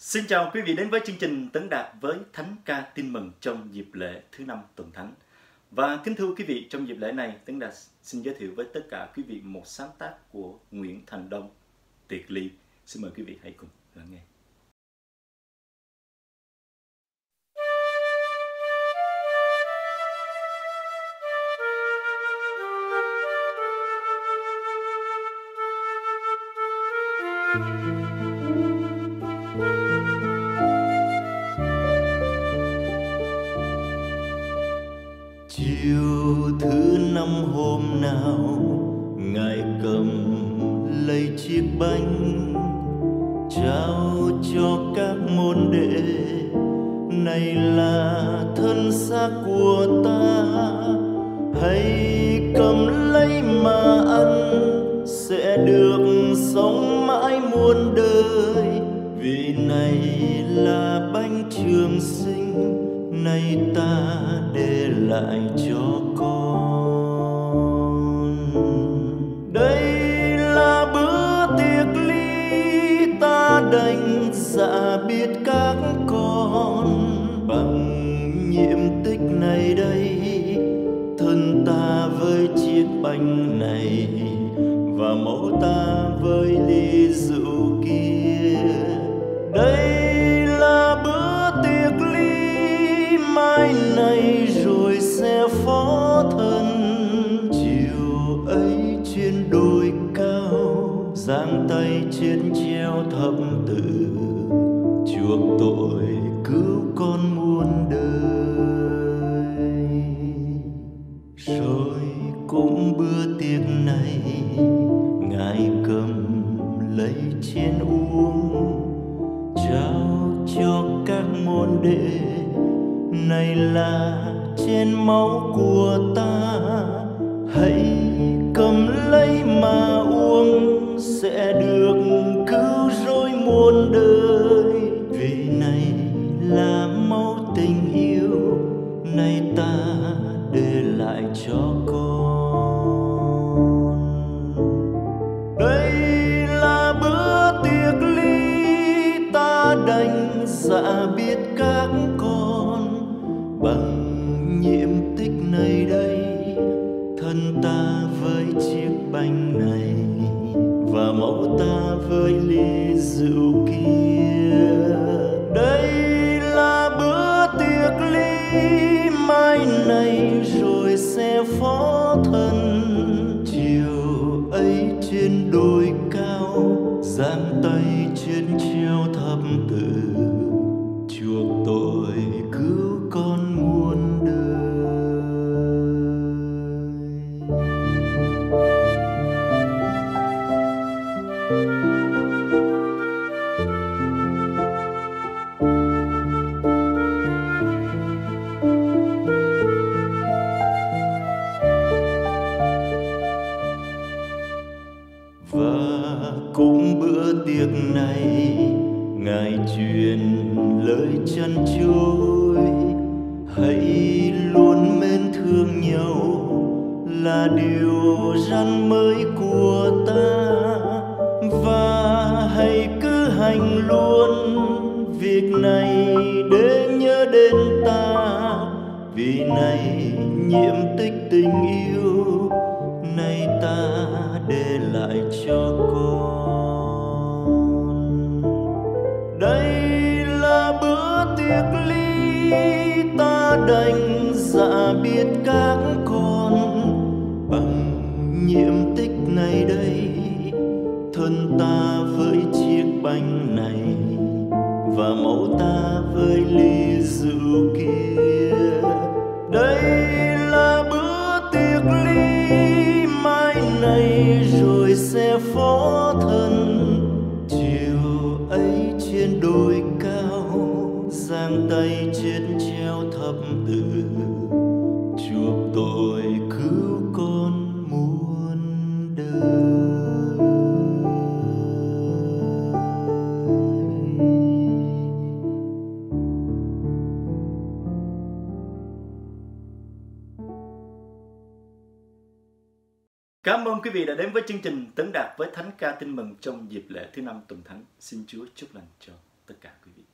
Xin chào quý vị đến với chương trình Tấn Đạt với Thánh ca tin mừng trong dịp lễ thứ 5 tuần Thánh. Và kính thưa quý vị, trong dịp lễ này, Tấn Đạt xin giới thiệu với tất cả quý vị một sáng tác của Nguyễn Thành Đông, Tiệc Ly. Xin mời quý vị hãy cùng lắng nghe. Chiều thứ năm hôm nào, Ngài cầm lấy chiếc bánh trao cho các môn đệ, này là thân xác của ta, hãy cầm lấy mà ăn, sẽ được sống mãi muôn đời. Vì này là bánh trường sinh, nay ta để lại cho con. Đây là bữa tiệc ly, ta đành dạ biết các con. Bằng nhiệm tích này đây, thân ta với chiếc bánh này, và máu ta với ly rượu kia. Đây là bữa tiệc ly, mai này rồi sẽ phó thân. Chiều ấy trên đồi cao, giang tay trên treo thập tự, chuộc tội cứu con muôn đời. Rồi cũng bữa tiệc này, Ngài cầm lấy chén uống, trao cho các môn đệ, này là chén máu của ta, hãy cầm lấy mà uống, sẽ được cứu rỗi muôn đời. Vì này là máu tình yêu, nay ta để lại cho con. Đây là bữa tiệc ly, ta đành dạ biết các con. Bằng nhiệm tích này đây, thân ta với chiếc bánh này, và máu ta với ly rượu kia. Đây là bữa tiệc ly, mai này rồi sẽ phó thân. Chiều ấy trên đồi cao, giang tay trên treo thập tự, chuộc tội cứu con muôn đời. Và cũng bữa tiệc này, Ngài truyền lời chăn chối, hãy luôn mến thương nhau, là điều răn mới của ta. Và hãy cứ hành luôn việc này để nhớ đến ta. Vì này nhiệm tích tình yêu, nay ta để lại cho con. Đây là bữa tiệc ly, ta đành dạ biết các con. Bằng nhiệm tích này đây, thân ta với chiếc bánh này, và máu ta với ly rượu kia. Đây là bữa tiệc ly, mai này rồi sẽ phó thân. Chiều ấy trên đồi cao, giang tay trên treo thập tự, chuộc tội cứu con muôn đời. Cảm ơn quý vị đã đến với chương trình Tấn Đạt với Thánh ca tin mừng trong dịp lễ thứ 5 tuần Thánh. Xin Chúa chúc lành cho tất cả quý vị.